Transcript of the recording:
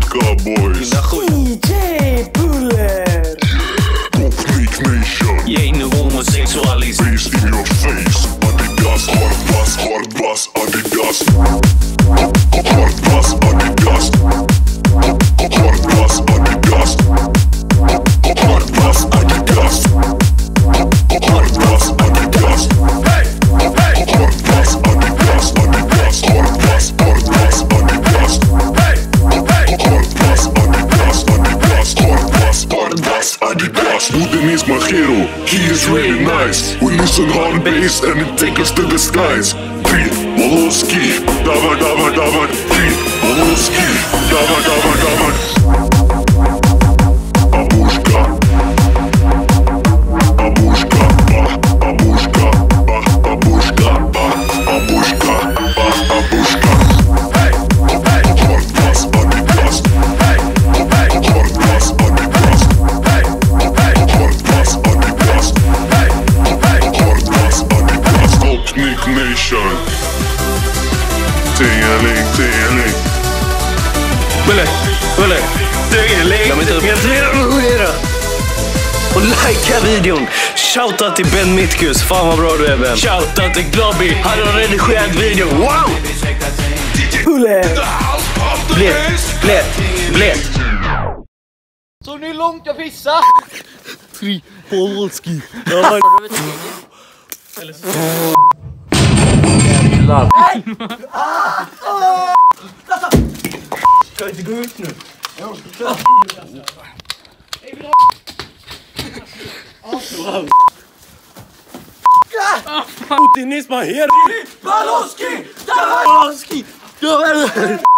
Babushka boys. DJ Buller. Gopnik nation. Gäng homosexualism. Face in your face. Adidas, hard bus, Adidas. Hard bus, Adidas. Hard bus, Adidas. Hard bus, Adidas. Hard bus, Adidas. Hey, hey. Hard bus, Adidas, Adidas. Hard bus, Adidas. Hey, hey. Hard bus, Adidas, Adidas. Hard bus, Adidas. Putin is my hero. He is really nice. We listen hard bass and it takes us to the skies. Beat, Волоски, давай, давай, давай. Beat, Волоски, давай, давай, давай. Babushka, babushka, babushka, babushka, babushka, babushka. Hey, hey, hard bus, Adidas. Hey, hey, hard bus, Adidas. Hey, hey, hard bus, Adidas. Hey, hey, hard bus, Adidas. Gopnik nation. Tingeling, tingeling. Bulle. Och likea videon. Shoutout till Ben Mitkus. Fan vad bra du är, Ben. Shoutout till Globby. Han har redigerat videon. Wow! Buller. Blät. Så nu är långt jag pissar. Fri Polski. Ska vi inte gå ut nu? Putin is my hero. Polski.